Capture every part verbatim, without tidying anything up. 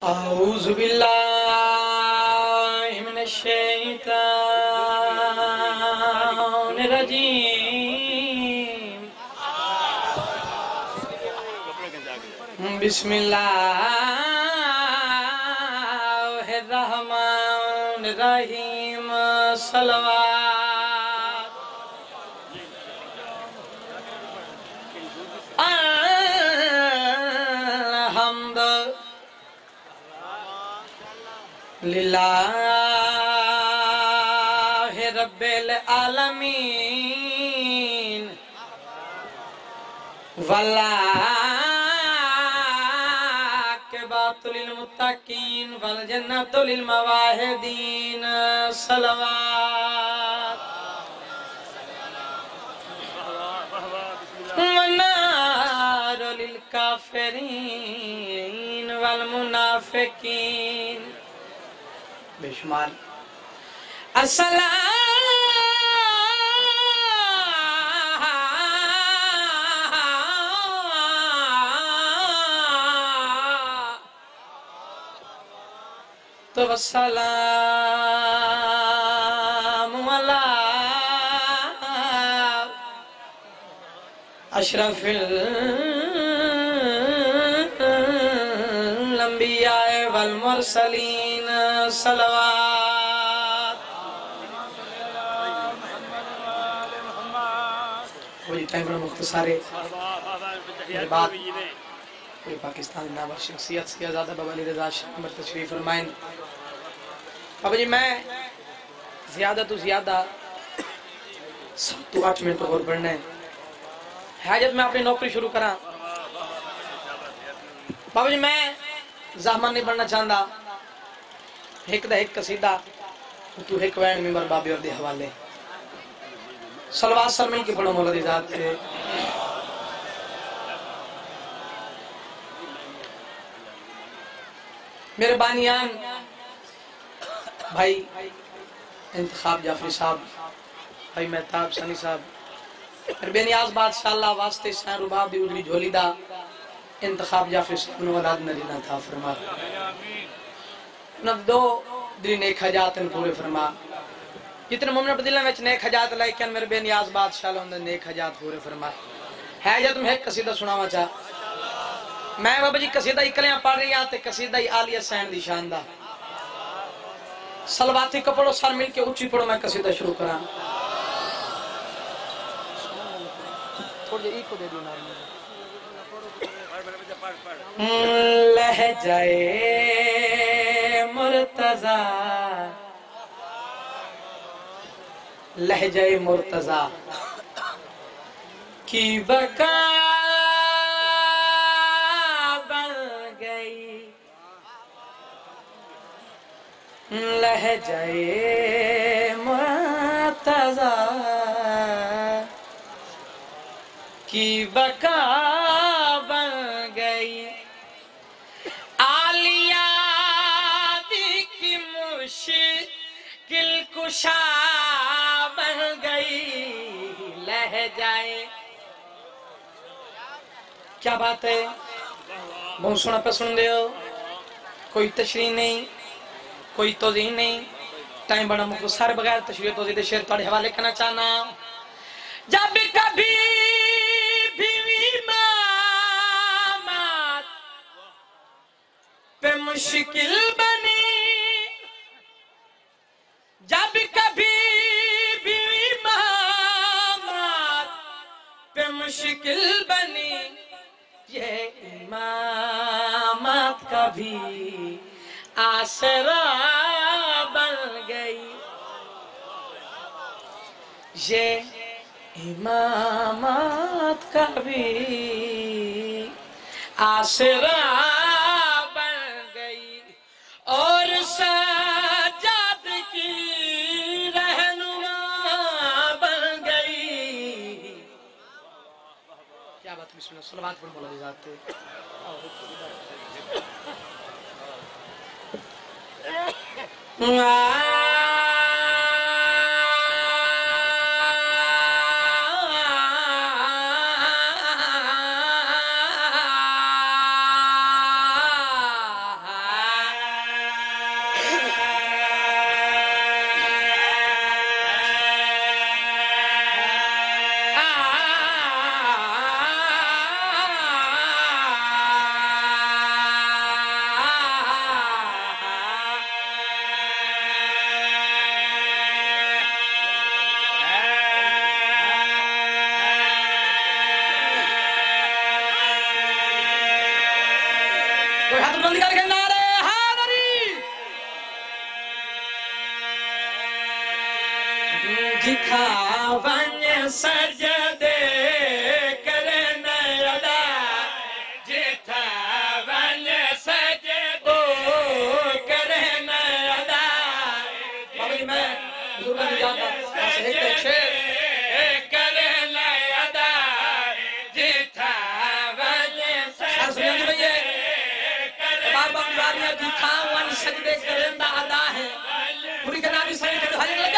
اعوذ باللہ من الشیطان الرجیم بسم اللہ الرحمن الرحیم صلوات الحمد للہ رب العالمین والعاقبۃ للمتقین والجنۃ للموحدین صلوات والنار للکافرین والمنافقین بے شمار السلام تو السلام علی اشرف الانبیاء والمرسلین صلوات وہی ٹائم بڑا مختصر ہے میرے بعد کوئی پاکستان نامور شخصیت سے آزادہ بابا علی رضا شاہ عمر تشریف فرمائیں بابا جی میں زیادہ تو زیادہ سات تو آٹھ منٹ اور پڑھنا ہے حاجت میں اپنی نوکری شروع کرا بابا جی میں زحمان نہیں پڑھنا چاہتا ایک دا ایک قصیدہ تو ایک وین ممبر بابی اور دے حوالے صلوات سر مل کے پڑھو مولا دی ذات کے میرے بانیان بھائی انتخاب جعفری صاحب بھائی مہتاب سنی صاحب میرے بے نیاز بادشاہ اللہ واسطے سین رباب دی اجلی جھولی دا انتخاب جعفری صاحب نے ولاد نرینا تھا فرما نب دو دری نیک حجات ان پورے فرما جتنے مومن بدلہ میں نیک حجات لائکن میرے بے نیاز بادشاہ اللہ نیک حجات پورے فرما حاجت میں ایک قصیدہ سناوا چاہ میں بابا جی قصیدہ اکلیاں پڑھ رہی آتے قصیدہ آلیہ سین دی شاندہ سلواتی کو پڑھو سر مل کے اچھی پڑھو میں قصیدہ شروع کرا تھوڑے ایک کو دے دوں لہجہ مرتضی لہجہ مرتضی کی بقا بن گئی لہجہ مرتضی کی بقا بن گئی مشکل کشا بن گئی لہجائے کیا بات ہے بہت سونا پہ سن دے ہو کوئی تشریح نہیں کوئی توضیح نہیں ٹائم بڑا مختصر بغیر تشریح توضیح دے شعر توڑے حوالے کرنا چاہنا جب کبھی بھی امامات پہ مشکل بنی جب کبھی بھی امامات پہ مشکل بنی یہ امامات کبھی آسرا بن گئی یہ امامات کبھی آسرا بن گئی اور سجاد کی بسم اللہ صلوات پر مولا دی ذات جتھا ون سجدے کرن ادا جتھا ون سجدے کرن ادا بابا جی میں بزرگاں کی یاد آتا سجدے کرن ادا جتھا ون سجدے بار بار جاریاں جتھا ون سجدے کرن ادا ہے پوری کے نامی سجدے دھانے لگا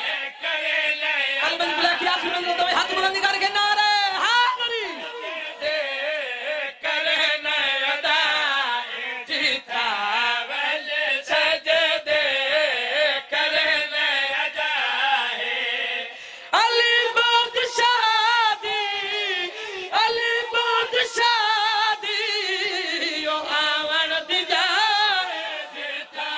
قلب الفلا کی آخر میں تو ہاتھ بلند کر کے نعرہ حاضری کرن ادا جتھا ول سجدے کرن ادا ہے علی بادشاہ دی علی بادشاہ دی او آون دی جائے جتھا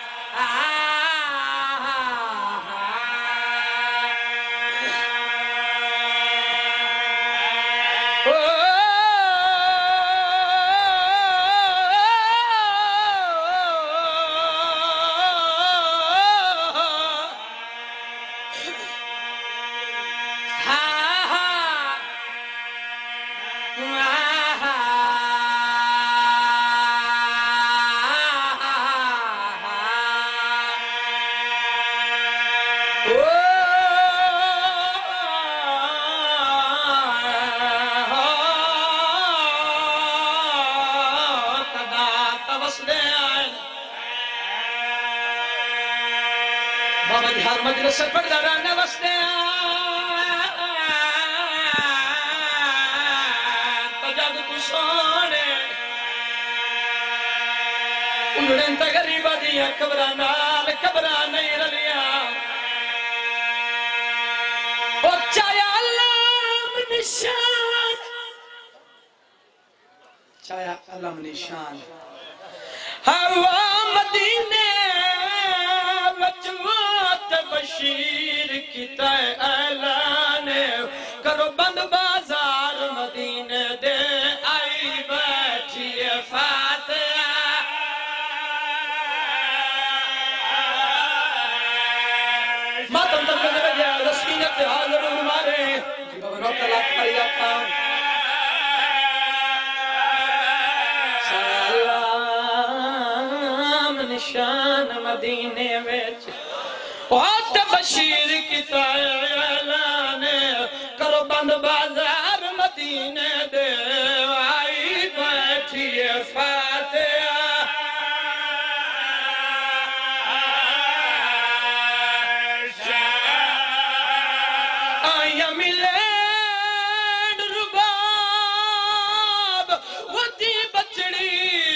بابا جی ہر مجلس سے پڑھ دا رہنا وستے تو جگ کو سونے انہوں نے غریبہ دیا کبرہ نال کبرہ نہیں رلیاں او چایا علم نشان چایا علم نشان ہوا مدینے وچوات بشیر کی تے اعلان کرو بند بازار مدینے دے آئی بیٹھی فاتحہ ماتم تم کہنے لگیا رسمینت حاضر ہمارے جی بابا نوکہ لاکھ پڑی جاتا نشان مدینے ویچ وات بشیر کی اعلان کرو بند بازار مدینے دے آئی بیٹھی فاتحہ آیا ملین رباب ودی بچڑی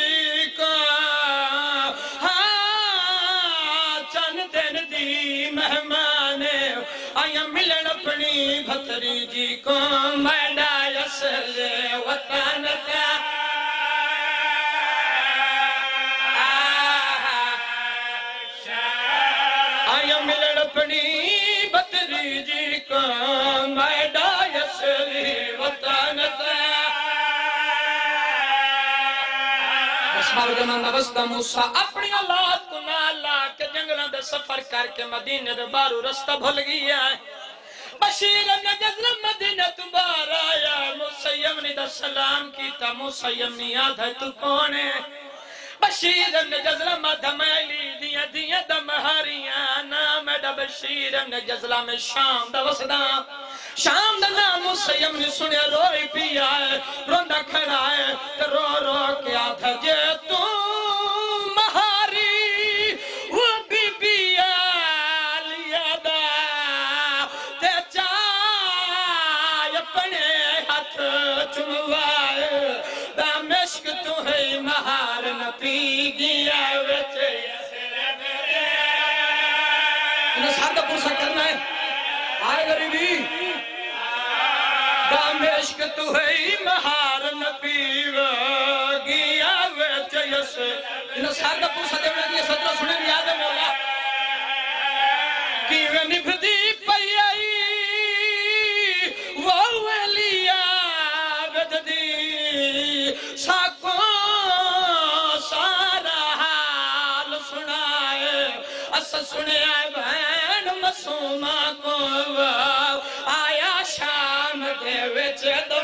مہمان آیا ملن اپنی بھتری جی کو میڈا یسل وطن کا آیا ملن اپنی بھتری جی کو میڈا یسل وطن کا بس بار جنان نوستہ موسیٰ اپنی اولاد کو نالا کے جنگلوں دے سفر کر کے مدینہ دے بارو رستہ بھول گیا ہے بشیر نے جزل مدینہ تو بار آیا مسیم نے دا سلام کیتا مسیم نے یاد ہے تو کون ہے بشیر نے جزل مدھمیلی دیا دیا دا مہاریاں نام دا بشیر نے جزلہ میں شام دا وسدا شام دا نام مسیم نے سنے روئی پیا ہے روندہ کھڑا ہے کہ رو رو کے آدھا جے تو مہاری وہ بی بی آلیا دا تے چائے اپنے ہاتھ چموائے دا مشک تو ہے مہار نہ پی گیا ویچے انہیں ساتھ پورسا کرنا ہے آئے غریبی دا مشک تو ہے مہار نہ پی گیا ویچے انہیں ساتھ پورسا دیونا دیا سترہ سنے بھی یاد ہے مولا کیوے نبھدی پئی آئی وہ ویلیا بددی ساکو سارا حال سنائے اس سنے آئے بہن معصومہ کو آیا شام دے وچ دو